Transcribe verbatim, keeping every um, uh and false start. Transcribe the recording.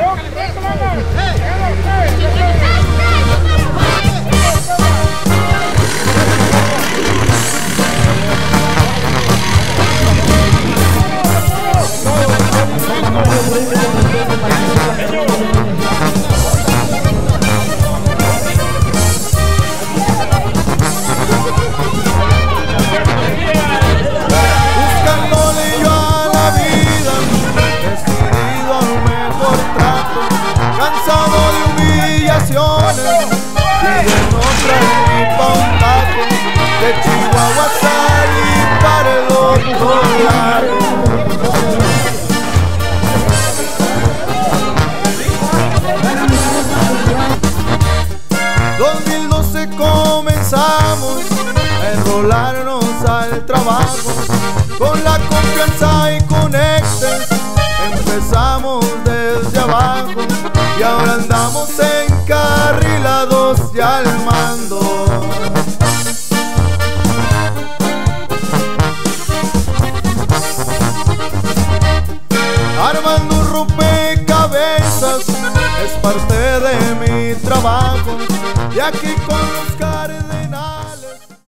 De Chihuahua salí para el otro lado. dos mil doce comenzamos a enrolarnos al trabajo. Con la confianza y conexes empezamos desde abajo. Y ahora andamos encarrilados y al mando. Armando un rompecabezas es parte de mi trabajo. Y aquí con